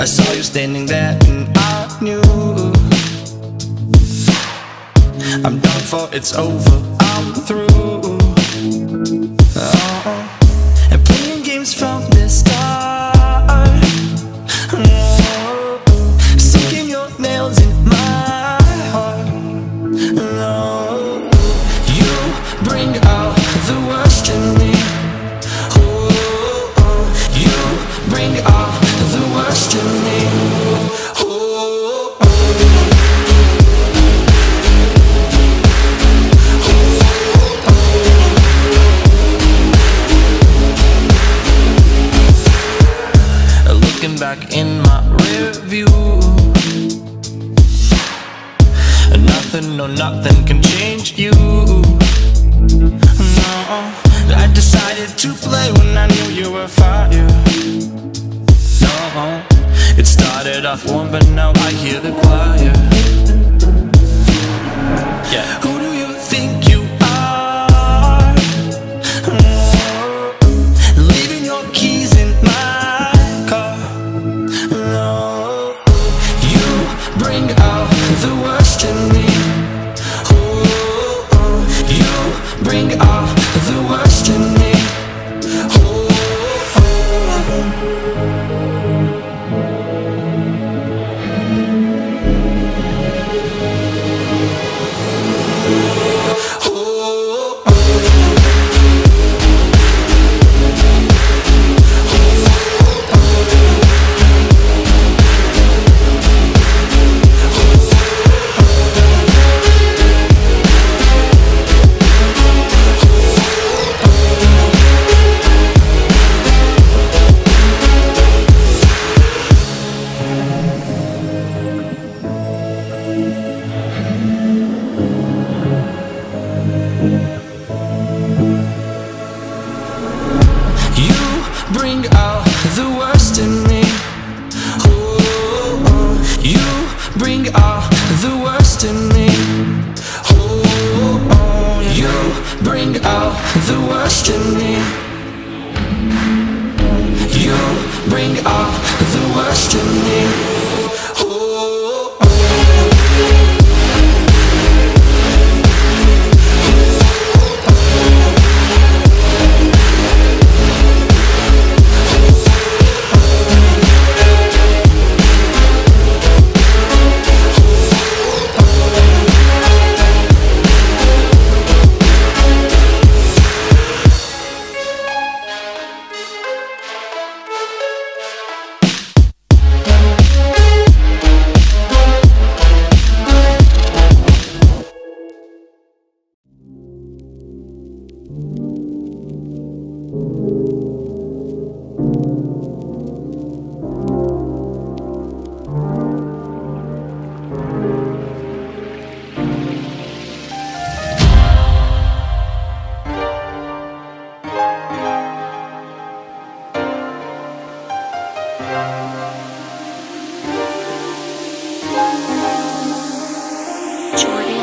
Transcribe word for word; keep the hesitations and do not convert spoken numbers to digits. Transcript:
I saw you standing there and I knew I'm done for, it's over, I'm through. Oh, and playing games from the start. Oh, sinking your nails in my heart. No, you bring out the worst in me. Oh, oh, you bring out the worst in me. Oh, oh. Looking back in my rear view, nothing, no nothing can change you. No, I decided to play when I knew you were fire. No, it started off warm, but now I hear the choir. Yeah. Who do you think you are? Oh, leaving your keys in my car. No, you bring out the worst in me. Oh, oh, you bring out the worst in me. Oh, bring out the worst in me. Oh, oh, you bring out the worst in me. Oh, oh, you bring out the worst in me. You bring out the worst in me. Jordan.